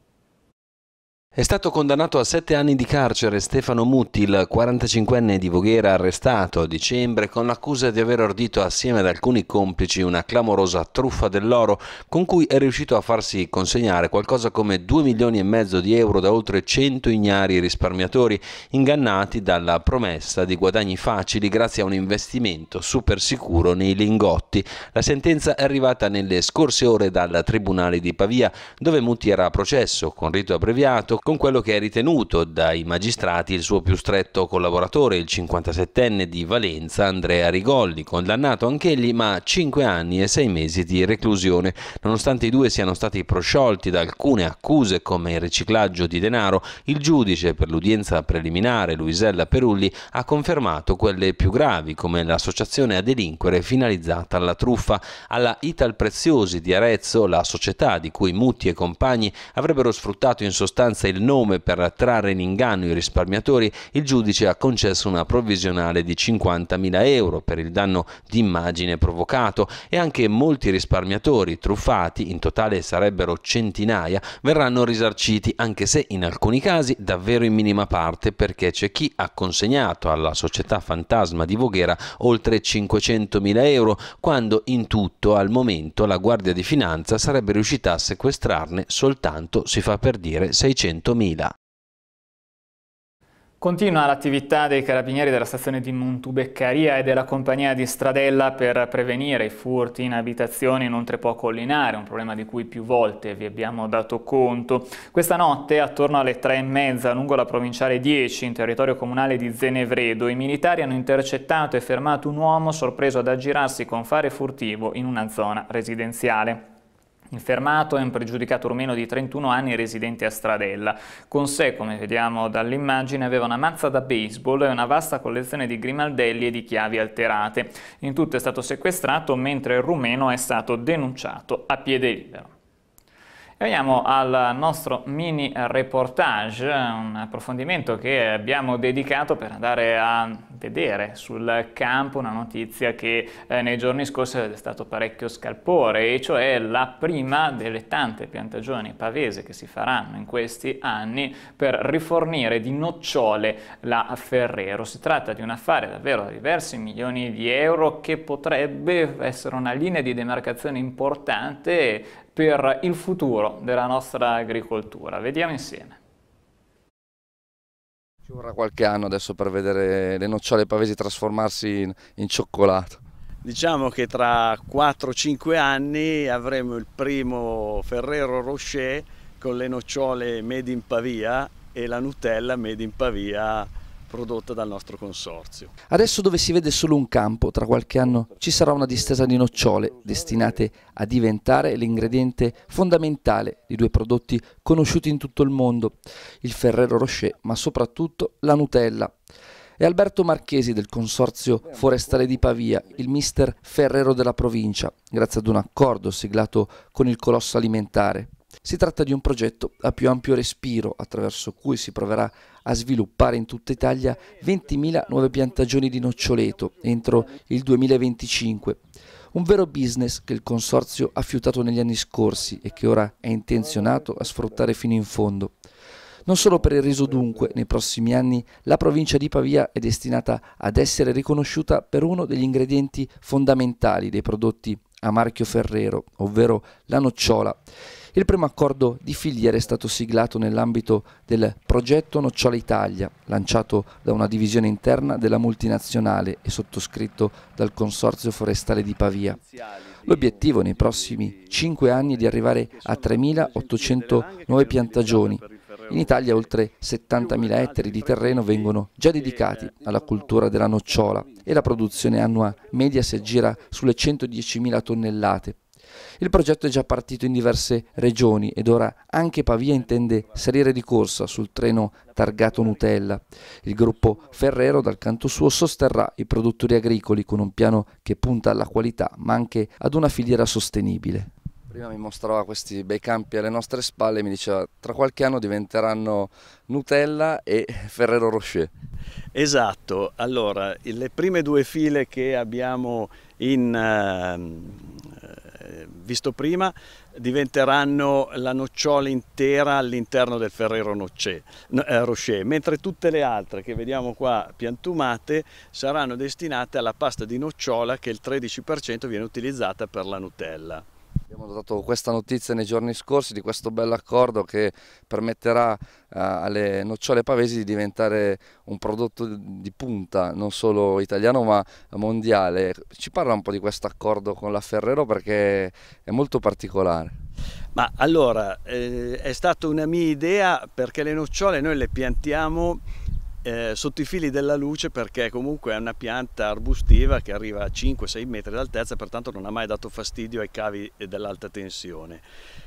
È stato condannato a 7 anni di carcere Stefano Mutti, il 45enne di Voghera, arrestato a dicembre con l'accusa di aver ordito assieme ad alcuni complici una clamorosa truffa dell'oro con cui è riuscito a farsi consegnare qualcosa come 2,5 milioni di euro da oltre 100 ignari risparmiatori ingannati dalla promessa di guadagni facili grazie a un investimento super sicuro nei lingotti. La sentenza è arrivata nelle scorse ore dal Tribunale di Pavia, dove Mutti era a processo con rito abbreviato con quello che è ritenuto dai magistrati il suo più stretto collaboratore, il 57enne di Valenza Andrea Rigolli, condannato anch'egli ma 5 anni e 6 mesi di reclusione. Nonostante i due siano stati prosciolti da alcune accuse come il riciclaggio di denaro, il giudice per l'udienza preliminare Luisella Perulli ha confermato quelle più gravi come l'associazione a delinquere finalizzata alla truffa. Alla Ital Preziosi di Arezzo, la società di cui Mutti e compagni avrebbero sfruttato in sostanza il nome per trarre in inganno i risparmiatori, il giudice ha concesso una provvisionale di 50.000 euro per il danno d'immagine provocato e anche molti risparmiatori truffati, in totale sarebbero centinaia, verranno risarciti, anche se in alcuni casi davvero in minima parte, perché c'è chi ha consegnato alla società fantasma di Voghera oltre 500.000 euro, quando in tutto al momento la Guardia di Finanza sarebbe riuscita a sequestrarne soltanto, si fa per dire, 600.000. Continua l'attività dei carabinieri della stazione di Montubeccaria e della compagnia di Stradella per prevenire i furti in abitazioni in Oltrepo Collinare, un problema di cui più volte vi abbiamo dato conto. Questa notte, attorno alle 3:30, lungo la provinciale 10, in territorio comunale di Zenevredo, i militari hanno intercettato e fermato un uomo sorpreso ad aggirarsi con fare furtivo in una zona residenziale. Il fermato è un pregiudicato rumeno di 31 anni residente a Stradella. Con sé, come vediamo dall'immagine, aveva una mazza da baseball e una vasta collezione di grimaldelli e di chiavi alterate. In tutto è stato sequestrato mentre il rumeno è stato denunciato a piede libero. E veniamo al nostro mini reportage, un approfondimento che abbiamo dedicato per andare a vedere sul campo una notizia che nei giorni scorsi è stato parecchio scalpore, e cioè la prima delle tante piantagioni pavese che si faranno in questi anni per rifornire di nocciole la Ferrero. Si tratta di un affare davvero da diversi milioni di euro che potrebbe essere una linea di demarcazione importante per il futuro della nostra agricoltura. Vediamo insieme. Ci vorrà qualche anno adesso per vedere le nocciole pavesi trasformarsi in cioccolato. Diciamo che tra 4-5 anni avremo il primo Ferrero Rocher con le nocciole made in Pavia e la Nutella made in Pavia prodotta dal nostro consorzio. Adesso, dove si vede solo un campo, tra qualche anno ci sarà una distesa di nocciole destinate a diventare l'ingrediente fondamentale di 2 prodotti conosciuti in tutto il mondo, il Ferrero Rocher, ma soprattutto la Nutella. È Alberto Marchesi del Consorzio Forestale di Pavia, il mister Ferrero della provincia, grazie ad un accordo siglato con il Colosso Alimentare. Si tratta di un progetto a più ampio respiro, attraverso cui si proverà a sviluppare in tutta Italia 20.000 nuove piantagioni di noccioleto entro il 2025. Un vero business che il Consorzio ha fiutato negli anni scorsi e che ora è intenzionato a sfruttare fino in fondo. Non solo per il riso dunque, nei prossimi anni la provincia di Pavia è destinata ad essere riconosciuta per uno degli ingredienti fondamentali dei prodotti a marchio Ferrero, ovvero la nocciola. Il primo accordo di filiera è stato siglato nell'ambito del progetto Nocciola Italia, lanciato da una divisione interna della multinazionale e sottoscritto dal Consorzio Forestale di Pavia. L'obiettivo nei prossimi 5 anni è di arrivare a 3.800 nuove piantagioni. In Italia oltre 70.000 ettari di terreno vengono già dedicati alla cultura della nocciola e la produzione annua media si aggira sulle 110.000 tonnellate. Il progetto è già partito in diverse regioni ed ora anche Pavia intende salire di corsa sul treno targato Nutella. Il gruppo Ferrero dal canto suo sosterrà i produttori agricoli con un piano che punta alla qualità ma anche ad una filiera sostenibile. Prima mi mostrava questi bei campi alle nostre spalle e mi diceva tra qualche anno diventeranno Nutella e Ferrero Rocher. Esatto, allora le prime 2 file che abbiamo visto prima diventeranno la nocciola intera all'interno del Ferrero Rocher, mentre tutte le altre che vediamo qua piantumate saranno destinate alla pasta di nocciola, che il 13% viene utilizzata per la Nutella. Abbiamo dato questa notizia nei giorni scorsi di questo bell'accordo che permetterà alle nocciole pavesi di diventare un prodotto di punta, non solo italiano ma mondiale. Ci parla un po' di questo accordo con la Ferrero, perché è molto particolare. Ma allora, è stata una mia idea, perché le nocciole noi le piantiamo sotto i fili della luce, perché comunque è una pianta arbustiva che arriva a 5-6 metri d'altezza, pertanto non ha mai dato fastidio ai cavi dell'alta tensione.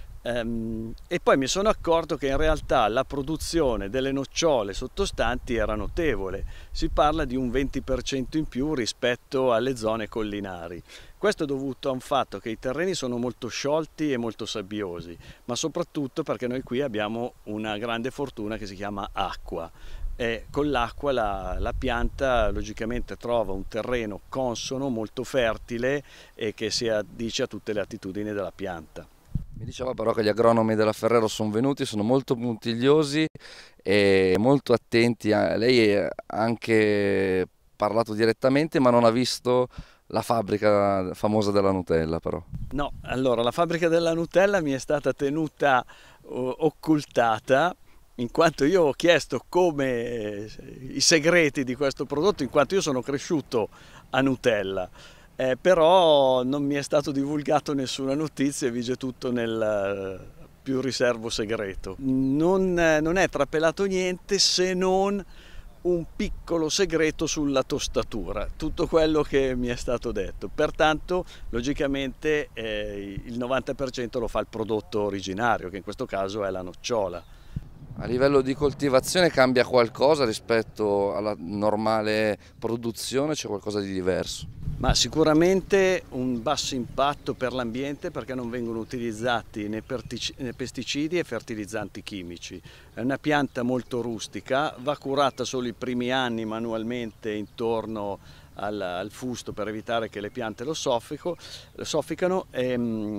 E poi mi sono accorto che in realtà la produzione delle nocciole sottostanti era notevole, si parla di un 20% in più rispetto alle zone collinari. Questo è dovuto a un fatto che i terreni sono molto sciolti e molto sabbiosi, ma soprattutto perché noi qui abbiamo una grande fortuna che si chiama acqua. E con l'acqua la pianta logicamente trova un terreno consono, molto fertile e che si addice a tutte le attitudini della pianta. Mi diceva però che gli agronomi della Ferrero sono venuti, sono molto puntigliosi e molto attenti. Lei ha anche parlato direttamente, ma non ha visto la fabbrica famosa della Nutella però. No, allora la fabbrica della Nutella mi è stata tenuta occultata, in quanto io ho chiesto come i segreti di questo prodotto, in quanto io sono cresciuto a Nutella, però non mi è stato divulgato nessuna notizia e vige tutto nel più riservo segreto. Non è trapelato niente, se non un piccolo segreto sulla tostatura, tutto quello che mi è stato detto. Pertanto logicamente il 90% lo fa il prodotto originario, che in questo caso è la nocciola. A livello di coltivazione cambia qualcosa rispetto alla normale produzione? C'è qualcosa di diverso? Ma sicuramente un basso impatto per l'ambiente, perché non vengono utilizzati né pesticidi e fertilizzanti chimici. È una pianta molto rustica, va curata solo i primi anni manualmente intorno al fusto per evitare che le piante lo soffocano, e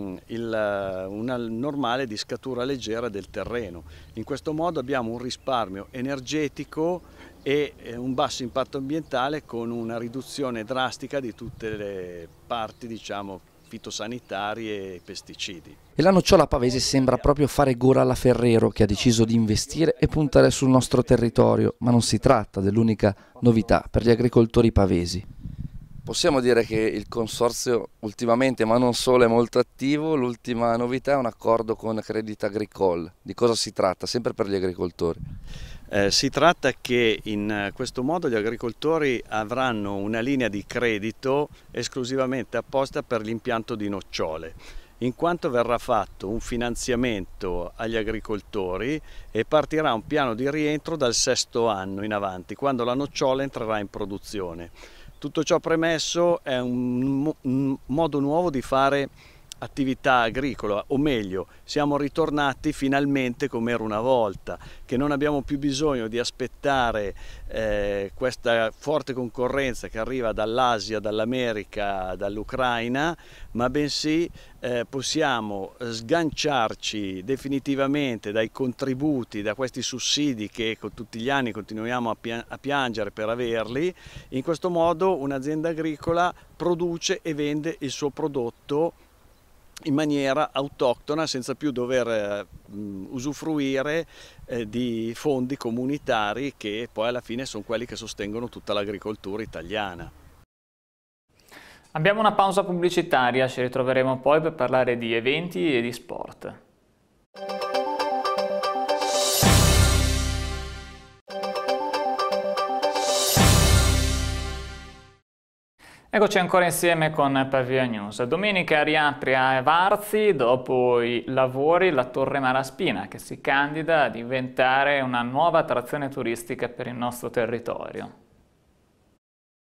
una normale discatura leggera del terreno. In questo modo abbiamo un risparmio energetico e un basso impatto ambientale, con una riduzione drastica di tutte le parti, diciamo, fitosanitarie e pesticidi. E la nocciola pavese sembra proprio fare gola alla Ferrero, che ha deciso di investire e puntare sul nostro territorio, ma non si tratta dell'unica novità per gli agricoltori pavesi. Possiamo dire che il consorzio ultimamente, ma non solo, è molto attivo. L'ultima novità è un accordo con Crédit Agricole. Di cosa si tratta? Sempre per gli agricoltori. Si tratta che in questo modo gli agricoltori avranno una linea di credito esclusivamente apposta per l'impianto di nocciole, in quanto verrà fatto un finanziamento agli agricoltori e partirà un piano di rientro dal 6° anno in avanti, quando la nocciola entrerà in produzione. Tutto ciò premesso, è un modo nuovo di fare attività agricola, o meglio, siamo ritornati finalmente come era una volta, che non abbiamo più bisogno di aspettare questa forte concorrenza che arriva dall'Asia, dall'America, dall'Ucraina, ma bensì possiamo sganciarci definitivamente dai contributi, da questi sussidi che tutti gli anni continuiamo a piangere per averli. In questo modo un'azienda agricola produce e vende il suo prodotto in maniera autoctona, senza più dover usufruire di fondi comunitari, che poi alla fine sono quelli che sostengono tutta l'agricoltura italiana. Abbiamo una pausa pubblicitaria, ci ritroveremo poi per parlare di eventi e di sport. Eccoci ancora insieme con Pavia News. Domenica riapre a Varzi, dopo i lavori, la Torre Malaspina, che si candida a diventare una nuova attrazione turistica per il nostro territorio.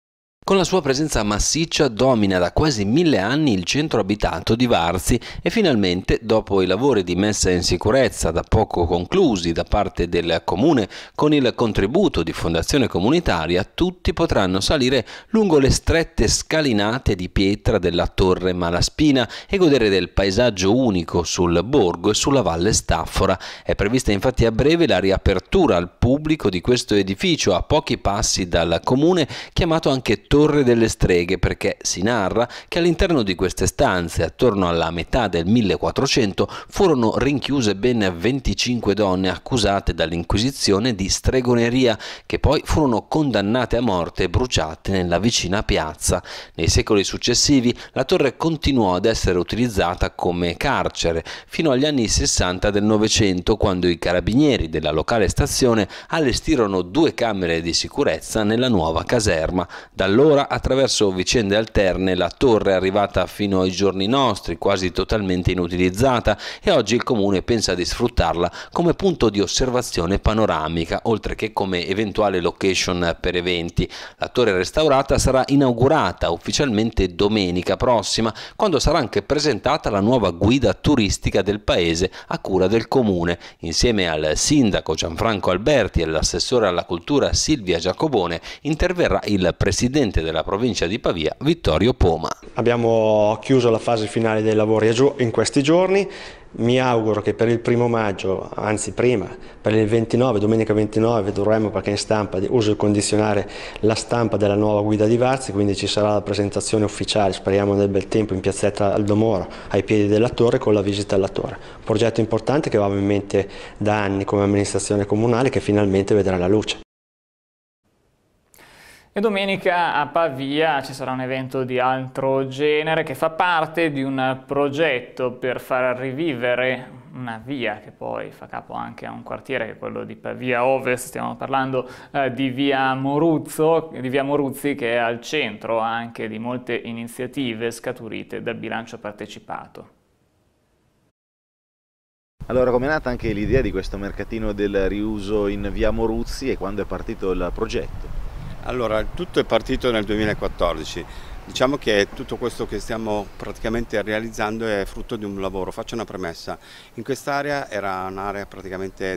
Con la sua presenza massiccia domina da quasi 1000 anni il centro abitato di Varzi e finalmente, dopo i lavori di messa in sicurezza da poco conclusi da parte del Comune con il contributo di Fondazione Comunitaria, tutti potranno salire lungo le strette scalinate di pietra della Torre Malaspina e godere del paesaggio unico sul borgo e sulla Valle Staffora. È prevista infatti a breve la riapertura al pubblico di questo edificio a pochi passi dal Comune, chiamato anche Torre delle Streghe, perché si narra che all'interno di queste stanze, attorno alla metà del 1400, furono rinchiuse ben 25 donne accusate dall'Inquisizione di stregoneria, che poi furono condannate a morte e bruciate nella vicina piazza. Nei secoli successivi la torre continuò ad essere utilizzata come carcere, fino agli anni 60 del Novecento, quando i carabinieri della locale stazione allestirono 2 camere di sicurezza nella nuova caserma. Da allora, attraverso vicende alterne, la torre è arrivata fino ai giorni nostri, quasi totalmente inutilizzata, e oggi il Comune pensa di sfruttarla come punto di osservazione panoramica, oltre che come eventuale location per eventi. La torre restaurata sarà inaugurata ufficialmente domenica prossima, quando sarà anche presentata la nuova guida turistica del paese a cura del Comune. Insieme al sindaco Gianfranco Alberti e all'assessore alla cultura Silvia Giacobone interverrà il presidente della provincia di Pavia, Vittorio Poma. Abbiamo chiuso la fase finale dei lavori in questi giorni. Mi auguro che per il 1° maggio, anzi prima, per il 29, domenica 29, dovremo, perché in stampa uso il condizionare, la stampa della nuova guida di Varzi, quindi ci sarà la presentazione ufficiale, speriamo nel bel tempo, in piazzetta Aldo Moro, ai piedi della torre, con la visita alla torre. Un progetto importante che avevamo in mente da anni come amministrazione comunale, che finalmente vedrà la luce. E domenica a Pavia ci sarà un evento di altro genere che fa parte di un progetto per far rivivere una via che poi fa capo anche a un quartiere che è quello di Pavia Ovest. Stiamo parlando di via Moruzzi, che è al centro anche di molte iniziative scaturite dal bilancio partecipato. Allora, com'è nata anche l'idea di questo mercatino del riuso in via Moruzzi e quando è partito il progetto? Allora, tutto è partito nel 2014. Diciamo che tutto questo che stiamo praticamente realizzando è frutto di un lavoro. Faccio una premessa: in quest'area era un'area praticamente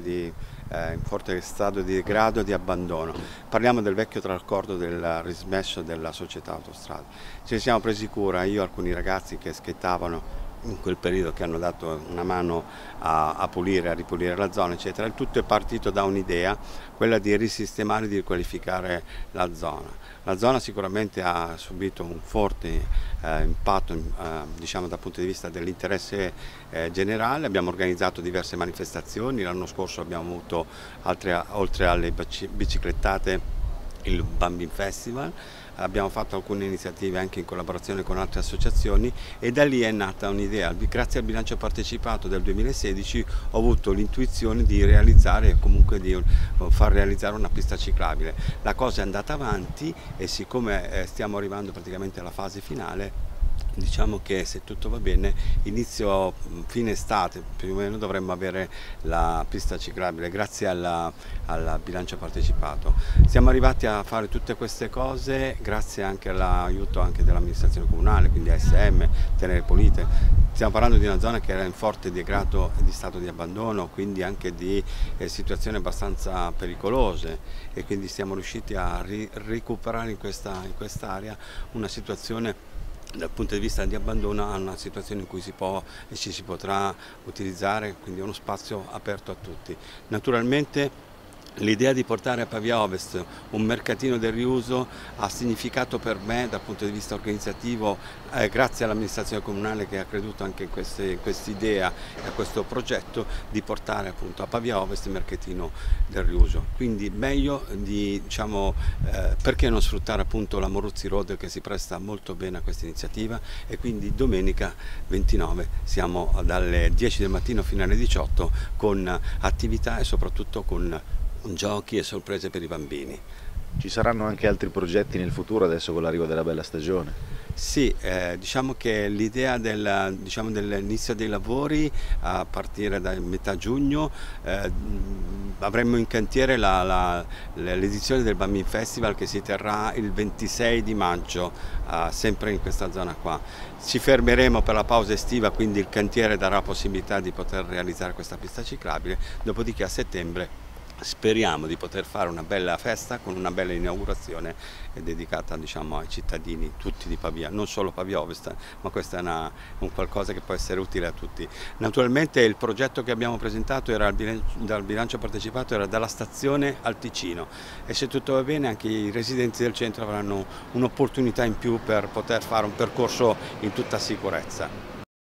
in forte stato di degrado e di abbandono. Parliamo del vecchio traccordo del rismesso della società autostrade. Ce ne siamo presi cura, io e alcuni ragazzi che skateavano in quel periodo, che hanno dato una mano a pulire, a ripulire la zona, eccetera. Il tutto è partito da un'idea, quella di risistemare, di riqualificare la zona. La zona sicuramente ha subito un forte impatto diciamo dal punto di vista dell'interesse generale. Abbiamo organizzato diverse manifestazioni, l'anno scorso abbiamo avuto oltre alle biciclettate il Bambin Festival. Abbiamo fatto alcune iniziative anche in collaborazione con altre associazioni e da lì è nata un'idea. Grazie al bilancio partecipato del 2016 ho avuto l'intuizione di realizzare, comunque di far realizzare una pista ciclabile. La cosa è andata avanti e siccome stiamo arrivando praticamente alla fase finale, diciamo che se tutto va bene inizio fine estate più o meno dovremmo avere la pista ciclabile grazie al bilancio partecipato. Siamo arrivati a fare tutte queste cose grazie anche all'aiuto anche dell'amministrazione comunale, quindi ASM, Tenere Pulite. Stiamo parlando di una zona che era in forte degrado e di stato di abbandono, quindi anche di situazioni abbastanza pericolose, e quindi siamo riusciti a recuperare in quest'area una situazione dal punto di vista di abbandono a una situazione in cui ci si potrà utilizzare, quindi uno spazio aperto a tutti. Naturalmente l'idea di portare a Pavia Ovest un mercatino del riuso ha significato per me dal punto di vista organizzativo, grazie all'amministrazione comunale che ha creduto anche in quest'idea e a questo progetto, di portare appunto a Pavia Ovest il mercatino del riuso. Quindi meglio perché non sfruttare appunto la Moruzzi Road, che si presta molto bene a questa iniziativa, e quindi domenica 29 siamo dalle 10 del mattino fino alle 18 con attività e soprattutto con giochi e sorprese per i bambini. Ci saranno anche altri progetti nel futuro adesso con l'arrivo della bella stagione? Sì, diciamo che l'idea dell'inizio dei lavori a partire da metà giugno, avremo in cantiere l'edizione del Bambin Festival che si terrà il 26 di maggio, sempre in questa zona qua. Ci fermeremo per la pausa estiva, quindi il cantiere darà possibilità di poter realizzare questa pista ciclabile, dopodiché a settembre speriamo di poter fare una bella festa con una bella inaugurazione dedicata, diciamo, ai cittadini tutti di Pavia, non solo Pavia Ovest, ma questo è un qualcosa che può essere utile a tutti. Naturalmente il progetto che abbiamo presentato era dal bilancio partecipato, era dalla stazione al Ticino, e se tutto va bene anche i residenti del centro avranno un'opportunità in più per poter fare un percorso in tutta sicurezza.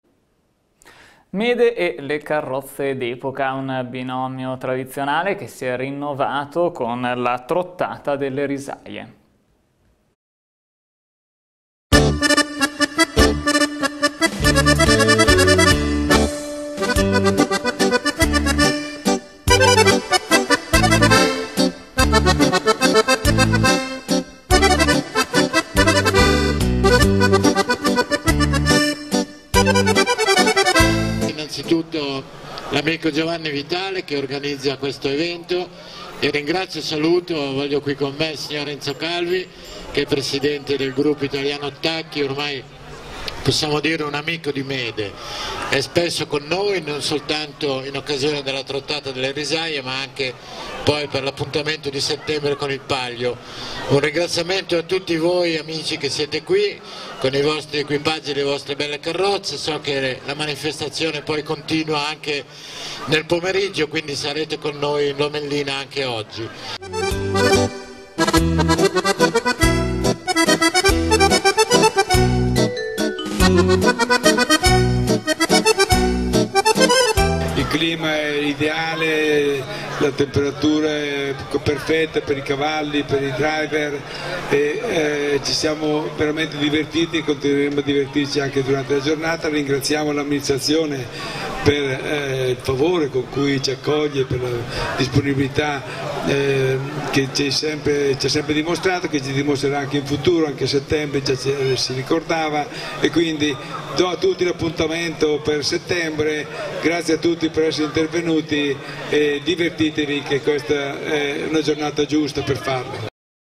Mede e le carrozze d'epoca, un binomio tradizionale che si è rinnovato con la trottata delle risaie. Innanzitutto l'amico Giovanni Vitale che organizza questo evento, e ringrazio e saluto, voglio qui con me il signor Enzo Calvi che è presidente del gruppo italiano Attacchi, ormai possiamo dire un amico di Mede, è spesso con noi non soltanto in occasione della trottata delle risaie ma anche poi per l'appuntamento di settembre con il Palio. Un ringraziamento a tutti voi amici che siete qui con i vostri equipaggi e le vostre belle carrozze, so che la manifestazione poi continua anche nel pomeriggio, quindi sarete con noi in Lomellina anche oggi. Il clima è ideale, la temperatura è perfetta per i cavalli, per i driver, e ci siamo veramente divertiti e continueremo a divertirci anche durante la giornata. Ringraziamo l'amministrazione per il favore con cui ci accoglie, per la disponibilità che ci ha sempre dimostrato, che ci dimostrerà anche in futuro, anche a settembre già si ricordava, e quindi do a tutti l'appuntamento per settembre. Grazie a tutti per essere intervenuti e divertitevi, che questa è una giornata giusta per farlo.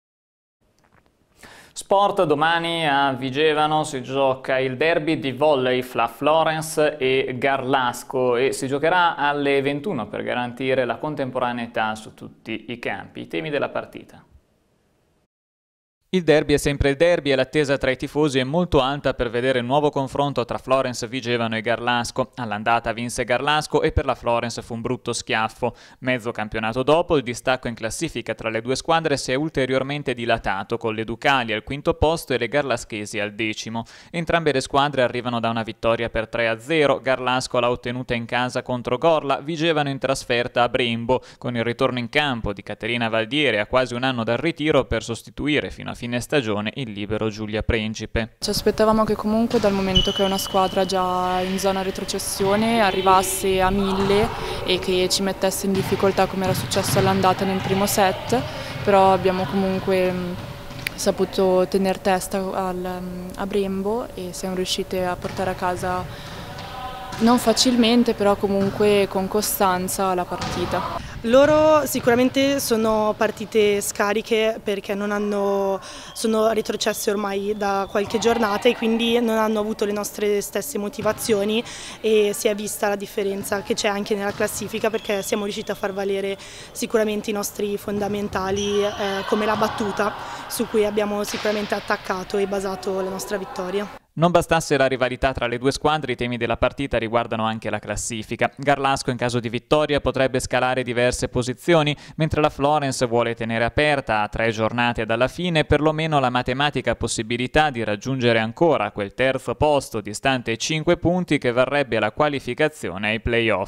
Sport, domani a Vigevano si gioca il derby di volley fra Florence e Garlasco e si giocherà alle 21 per garantire la contemporaneità su tutti i campi. I temi della partita. Il derby è sempre il derby e l'attesa tra i tifosi è molto alta per vedere il nuovo confronto tra Florence Vigevano e Garlasco. All'andata vinse Garlasco e per la Florence fu un brutto schiaffo. Mezzo campionato dopo, il distacco in classifica tra le due squadre si è ulteriormente dilatato, con le Ducali al quinto posto e le garlaschesi al 10°. Entrambe le squadre arrivano da una vittoria per 3-0, Garlasco l'ha ottenuta in casa contro Gorla, Vigevano in trasferta a Brembo, con il ritorno in campo di Caterina Valdiere a quasi un anno dal ritiro per sostituire fino a fine stagione il libero Giulia Principe. Ci aspettavamo che comunque, dal momento che è una squadra già in zona retrocessione, arrivasse a 1000 e che ci mettesse in difficoltà come era successo all'andata nel primo set, però abbiamo comunque saputo tenere testa a Brembo e siamo riuscite a portare a casa non facilmente, però comunque con costanza la partita. Loro sicuramente sono partite scariche perché sono retrocesse ormai da qualche giornata e quindi non hanno avuto le nostre stesse motivazioni, e si è vista la differenza che c'è anche nella classifica, perché siamo riusciti a far valere sicuramente i nostri fondamentali come la battuta, su cui abbiamo sicuramente attaccato e basato la nostra vittoria. Non bastasse la rivalità tra le due squadre, i temi della partita riguardano anche la classifica. Garlasco in caso di vittoria potrebbe scalare diverse posizioni, mentre la Florence vuole tenere aperta a 3 giornate dalla fine perlomeno la matematica possibilità di raggiungere ancora quel terzo posto distante 5 punti che varrebbe la qualificazione ai play-off.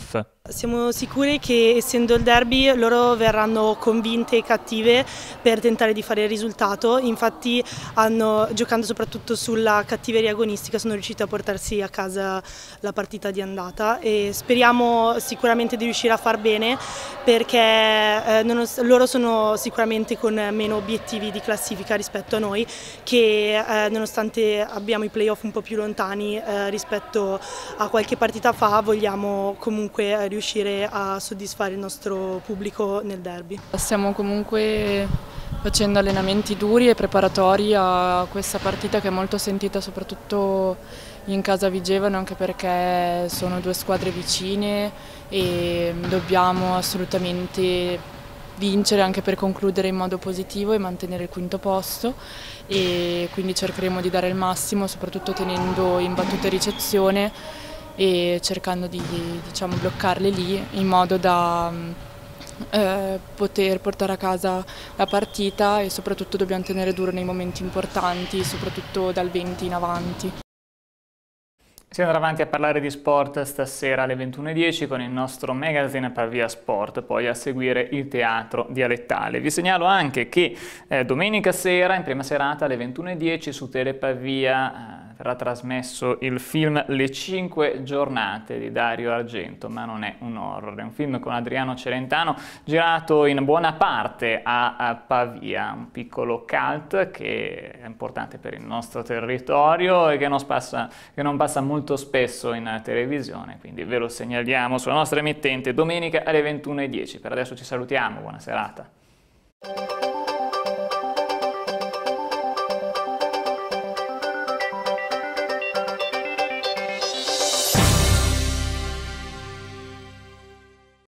Siamo sicuri che, essendo il derby, loro verranno convinte e cattive per tentare di fare il risultato. Infatti, giocando soprattutto sulla cattiveria agonistica, sono riusciti a portarsi a casa la partita di andata e speriamo sicuramente di riuscire a far bene, perché loro sono sicuramente con meno obiettivi di classifica rispetto a noi, che nonostante abbiamo i playoff un po' più lontani rispetto a qualche partita fa, vogliamo comunque riuscire a soddisfare il nostro pubblico nel derby. Stiamo comunque facendo allenamenti duri e preparatori a questa partita, che è molto sentita soprattutto in casa Vigevano, anche perché sono due squadre vicine e dobbiamo assolutamente vincere anche per concludere in modo positivo e mantenere il quinto posto, e quindi cercheremo di dare il massimo, soprattutto tenendo in battuta e ricezione e cercando di bloccarle lì, in modo da poter portare a casa la partita, e soprattutto dobbiamo tenere duro nei momenti importanti, soprattutto dal 20 in avanti. Si andrà avanti a parlare di sport stasera alle 21:10 con il nostro magazine Pavia Sport, poi a seguire il teatro dialettale. Vi segnalo anche che domenica sera, in prima serata alle 21:10 su Telepavia, verrà trasmesso il film Le 5 giornate di Dario Argento, ma non è un horror, è un film con Adriano Celentano, girato in buona parte a Pavia, un piccolo cult che è importante per il nostro territorio e che non passa molto spesso in televisione, quindi ve lo segnaliamo sulla nostra emittente domenica alle 21:10. Per adesso ci salutiamo, buona serata.